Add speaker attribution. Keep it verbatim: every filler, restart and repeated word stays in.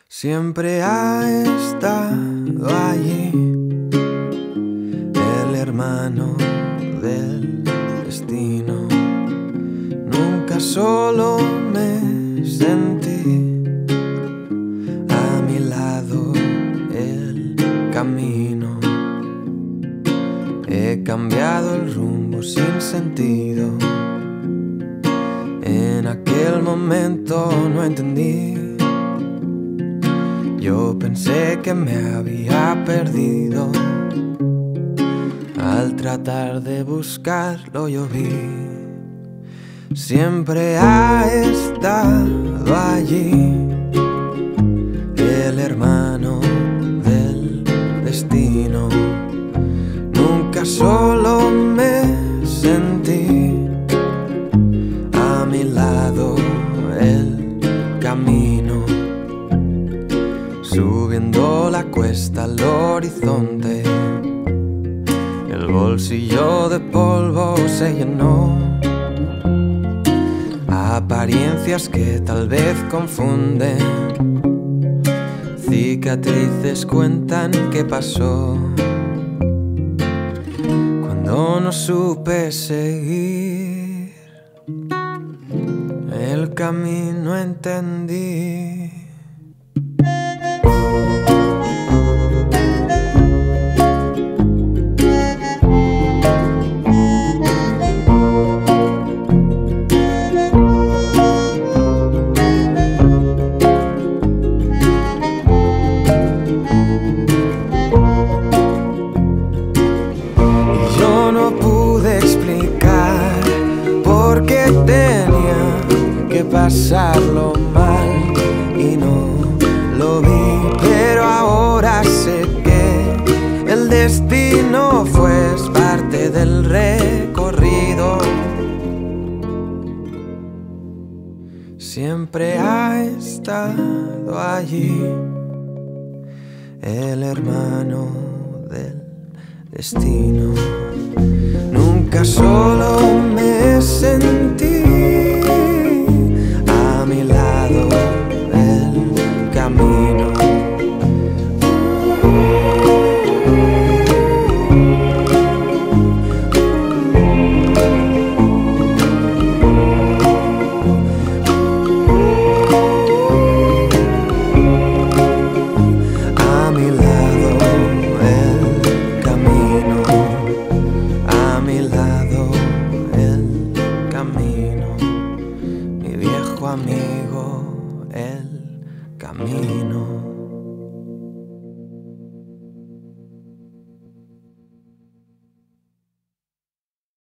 Speaker 1: Siempre ha estado allí el hermano del destino. Nunca solo me sentí, a mi lado el camino. He cambiado el rumbo sin sentido. En aquel momento no entendí. Yo pensé que me había perdido. Al tratar de buscarlo yo vi. Siempre ha estado allí el hermano del destino. Nunca solo me sentí, a mi lado el camino. Subiendo la cuesta al horizonte, el bolsillo de polvo se llenó. Apariencias que tal vez confunden, cicatrices cuentan qué pasó. Cuando no supe seguir el camino, entendí. Porque tenía que pasarlo mal y no lo vi, pero ahora sé que el destino fue parte del recorrido. Siempre ha estado allí el hermano del destino. Nunca solo me sentí, a mi lado el camino. A mi lado el camino. A mi lado el camino, mi viejo amigo, el camino.